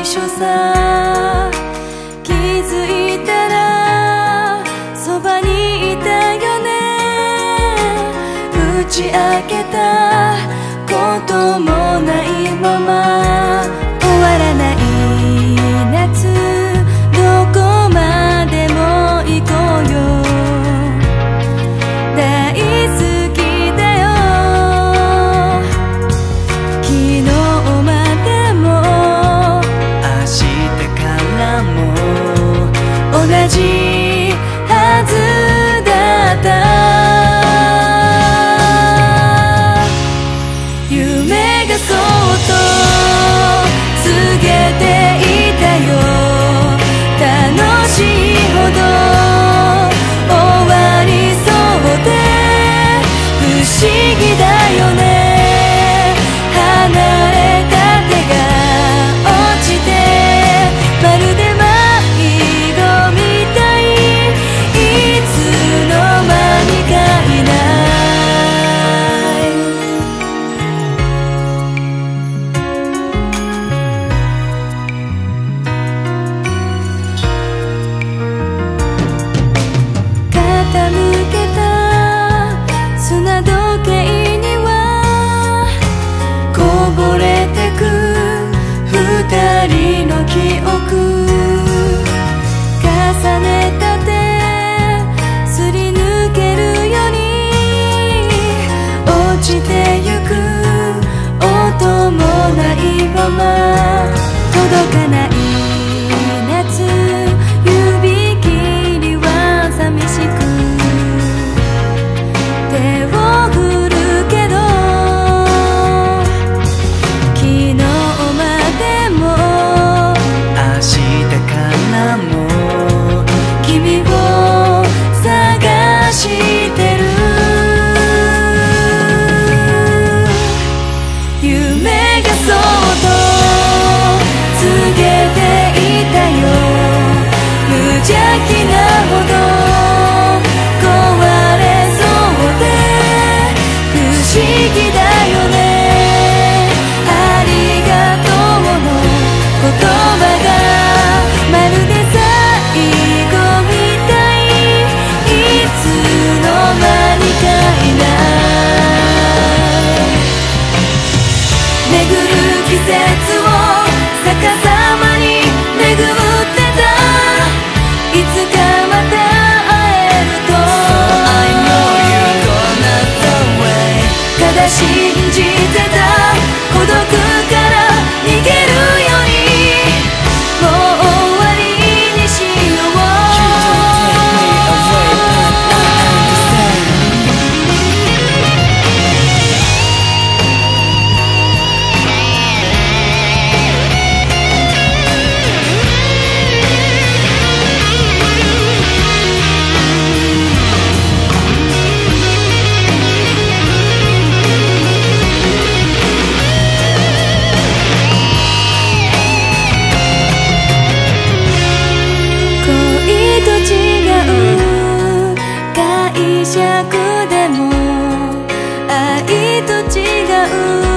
緒さ。気づいたらそばにいたよね。打ち明けたこともないまま終わらない夏、どこまでも行こうよ。大好きだよ。昨日までも明日からも同じはずだった。夢がそっと告げていたよ。楽しいほど終わりそうで不思議だよね。離れた手が落ちてまるで迷子みたい。いつの間にかいない。傾けた砂時計にはこぼれてく二人の記憶。重ねた手すり抜けるように落ちてゆく音もないまま届かない夏、指切りは寂しく手を振るけど昨日までも明日からも君を探してる。夢がそっと告げていたよ。無邪気なほど壊れそうで不思議だよね。ありがとうの言葉がまるで最後みたい。いつの間にかいない。巡る季節を逆さまに巡ってた。いつかまた会えると I know you're gonna the way ただ信じてた孤独から逃げるようにもう終わりにしよう。 恋と違う解釈でも愛と違う